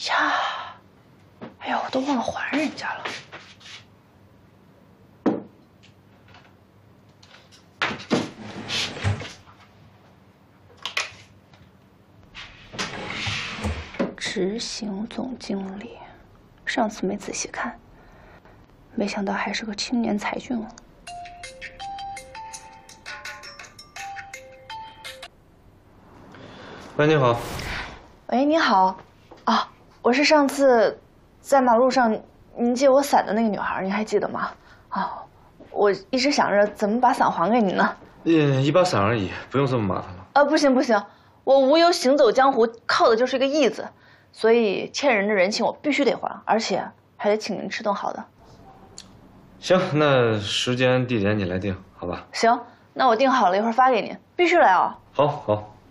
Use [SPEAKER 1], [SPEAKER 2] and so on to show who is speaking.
[SPEAKER 1] 呀，哎呀，我都忘了还人家了。执行总经理，上次没仔细看，没想到还是个青年才俊哦。
[SPEAKER 2] 喂，你好。
[SPEAKER 1] 喂，你好。啊，我是上次在马路上您借我伞的那个女孩，您还记得吗？啊，我一直想着怎么把伞还给您呢。
[SPEAKER 2] 一把伞而已，不用这么麻烦了。
[SPEAKER 1] 不行不行，我无忧行走江湖，靠的就是一个义字，所以欠人的人情我必须得还，而且还得请您吃顿好的。
[SPEAKER 2] 行，那时间地点你来定，好吧？
[SPEAKER 1] 行，那我定好了，一会儿发给您，必须来哦。
[SPEAKER 2] 好，好。